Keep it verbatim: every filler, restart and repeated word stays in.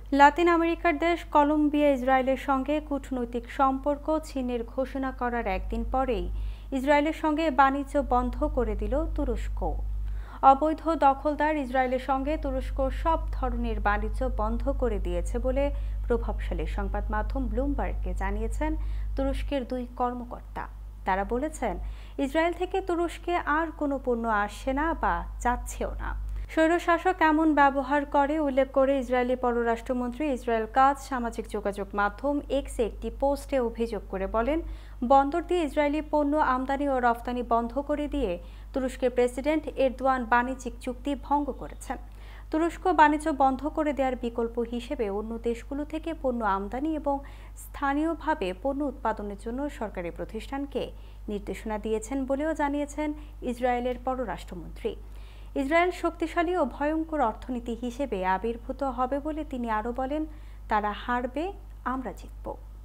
লাতিন আমেরিকার দেশ কলম্বিয়া ইসরায়েলের সঙ্গে কূটনৈতিক সম্পর্ক ছিনের ঘোষণা করার একদিন পরেই ইসরায়েলের সঙ্গে বাণিজ্য বন্ধ করে দিল তুরস্ক। অবৈধ দখলদার ইসরায়েলের সঙ্গে তুরস্ক সব ধরনের বাণিজ্য বন্ধ করে দিয়েছে বলে প্রভাবশালী সংবাদ মাধ্যম ব্লুমবার্গকে জানিয়েছেন তুরস্কের দুই কর্মকর্তা। তারা বলেছেন, ইসরায়েল থেকে তুরস্কে আর কোনো পণ্য আসছে না বা যাচ্ছেও না। স্বৈরশাসক এমন ব্যবহার করে উল্লেখ করে ইসরায়েলি পররাষ্ট্রমন্ত্রী ইসরায়েল কাজ সামাজিক যোগাযোগ মাধ্যম এক্সে একটি পোস্টে অভিযোগ করে বলেন, বন্দর দিয়ে ইসরায়েলি পণ্য আমদানি ও রফতানি বন্ধ করে দিয়ে তুরস্কের প্রেসিডেন্ট এরদোয়ান বাণিজ্যিক চুক্তি ভঙ্গ করেছেন। তুরস্ক বাণিজ্য বন্ধ করে দেওয়ার বিকল্প হিসেবে অন্য দেশগুলো থেকে পণ্য আমদানি এবং স্থানীয়ভাবে পণ্য উৎপাদনের জন্য সরকারি প্রতিষ্ঠানকে নির্দেশনা দিয়েছেন বলেও জানিয়েছেন ইসরায়েলের পররাষ্ট্রমন্ত্রী। ইসরায়েল শক্তিশালী ও ভয়ঙ্কর অর্থনীতি হিসেবে আবির্ভূত হবে বলে তিনি আরও বলেন, তারা হারবে, আমরা জিতব।